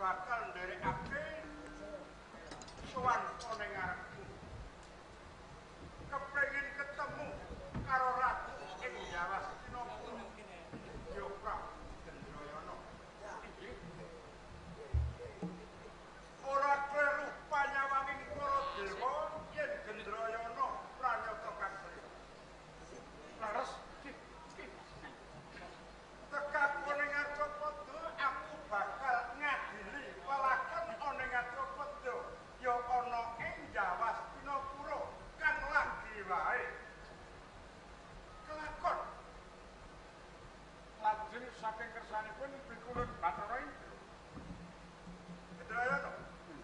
bakal nderekake sowan ana ngarepku. Kepengin ketemu karo ratu ing Yawastina ya Prabu Gendrayana. Ora kleru panyawanging para dewa yen Gendrayana pranyata kasriya. Laras tekakone Ngadrapada aku bakal ngadili walaken ana Ngadrapada ya ana ing Yawastinapura kang lagi wae kelakon. Lajeng saking kersanipun pikulun Bathara Indra. Gendrayana,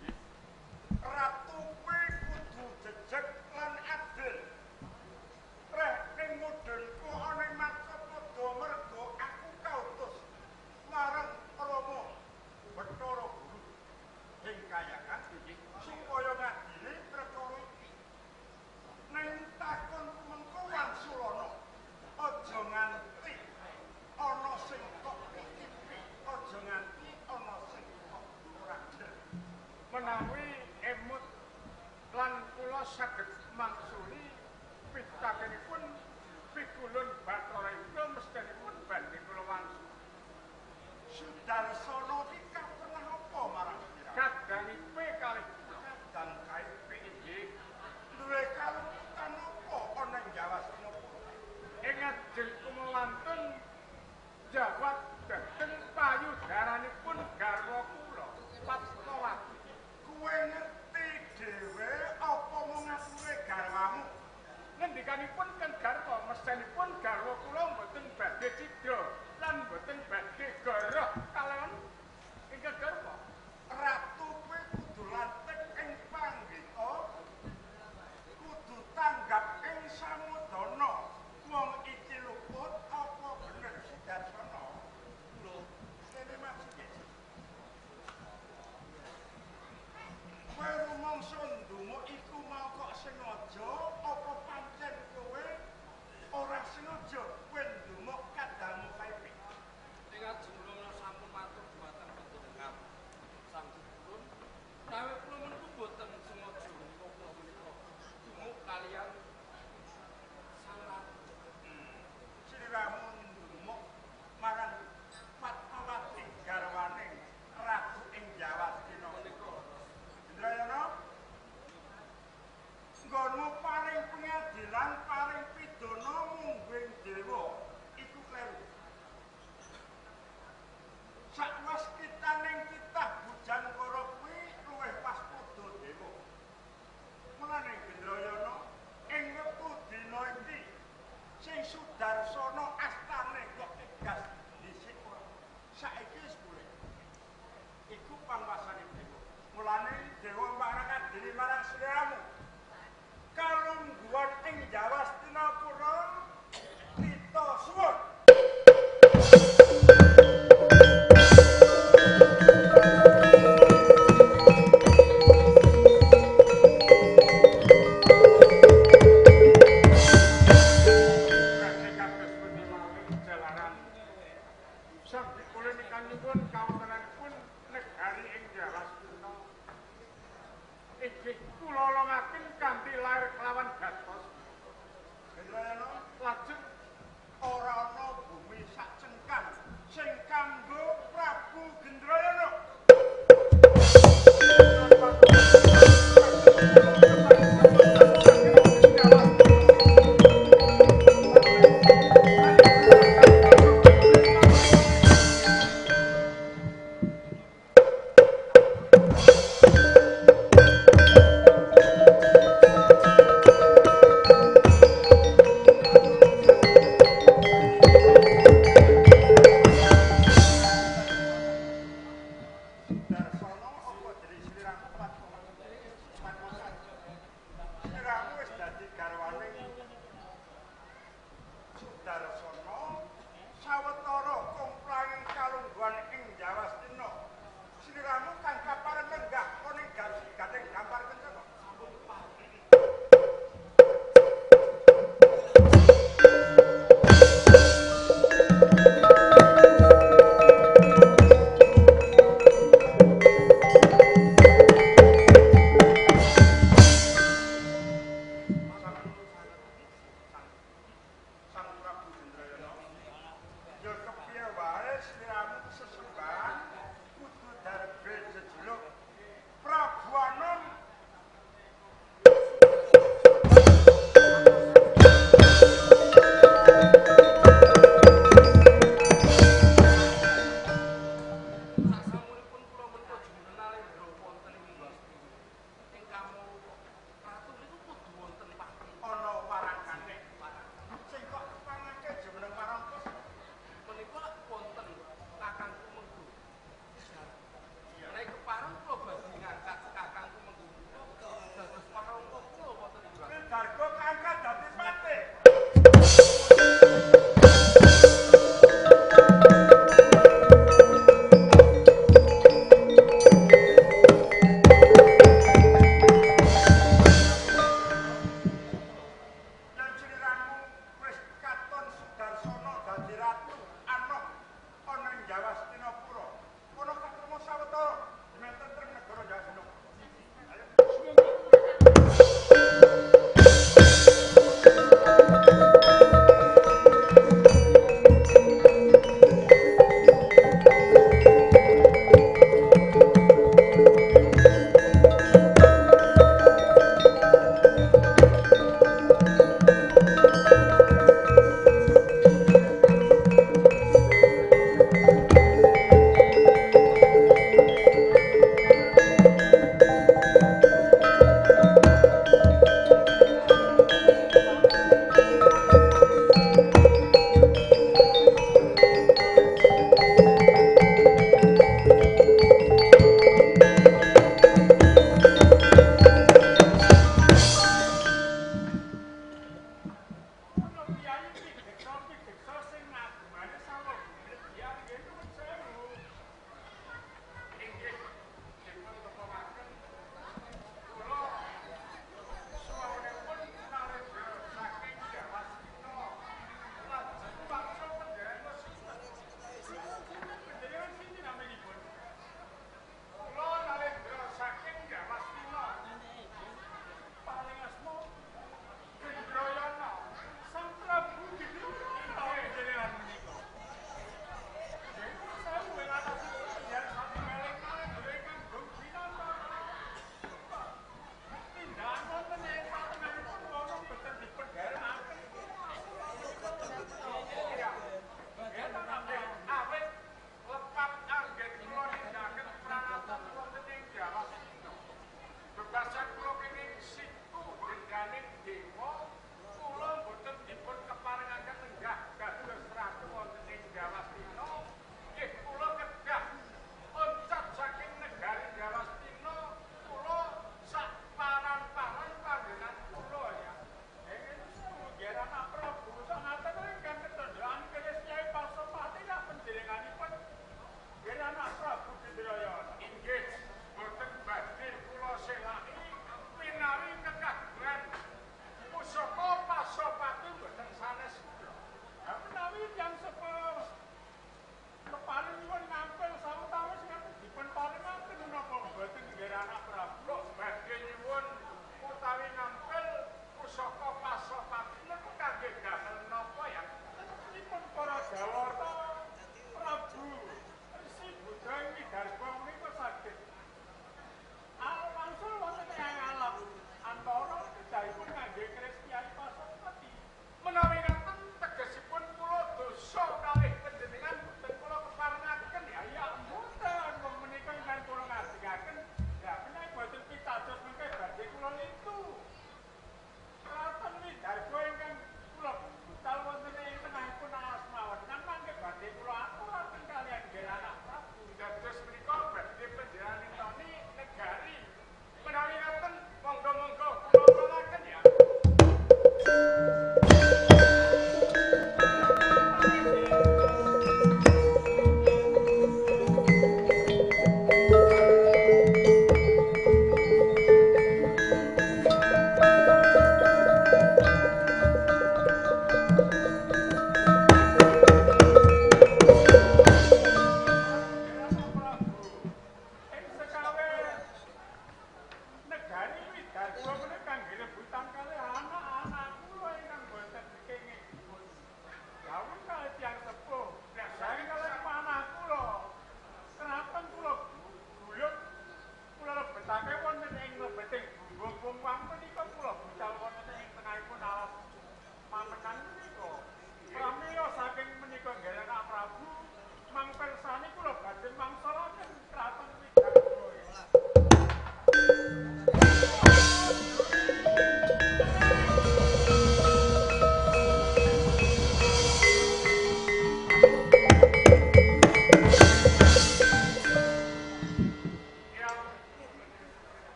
ratu kuwi kudu jejeg lan adil. Reh ning mudhunku ana ing Ngadrapada merga aku kautus marang Rama Bathara Guru ing Kayangan supaya ngadili perkara iki. Ning takon mengko Wangsulana aja nganti ana sing kok titipi, aja nganti ana sing kok ora adil. Menawi emut lan kula saged mangsuli pitakenipun pikulun Bathara Indra mestenipun banding kula wangsul. Sudarsana iki pernah apa marang sira? Kadanipe kalih kadang kaipe inggih duwe kalumputan apa ana ing Yawastinapura. Ing ajeng kumawantun jawab dhateng payudaranipun garwa kula Padmawati. Kuwe ngerti dhewe apa mung ature garwamu? Ngendikanipun kan garwa mestenipun garwa kula mboten badhe cidra lan mboten badhe goroh kaliyan ingkang garwa. Ratu kuwi kudu lantek ing panggita, kudu tanggap ing samudana. Wong iki luput apa bener Sudarsana? Lho, kene maksude. Kowe rumangsa ndonga iku mau kok sengaja apa pancen kowe ora sengaja kowe ndonga kadangmu kaipe? Ing ajeng kula sampun matur dhumateng panjenengan sang dipun. Nawi kula menika boten sengaja menika kula menika dumuk kaliyan sang ratu. Sliramu ndumuk marang Padmawati garwaning ratu ing Yawastina menika. Gendrayana, nggonmu paring pengadilan, paring pidana mungguing dewa iku kleru. Sakwastitaning titah Bujangkara kuwi luwih waspada dewa. Mulane Gendrayana ing wektu dina iki sing Sudarsana astane kok tegas dhisik ora. Saiki wis boleh. Iku pangwasane dewa. Mulane dewa marang adili marang sliramu. Kalungguhan ing Yawastinapura kita suwun. Lajeng ora ana bumi sak cengkang sing kanggo Prabu Gendrayana.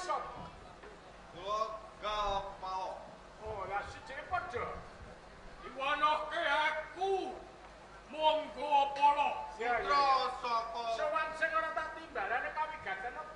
sapa? Kula Galpao. Oh, lah sijine padha. Diwanohke aku. Monggo polo. Ya, Putra saka Sowan sing ora tak timbalane kawigaten apa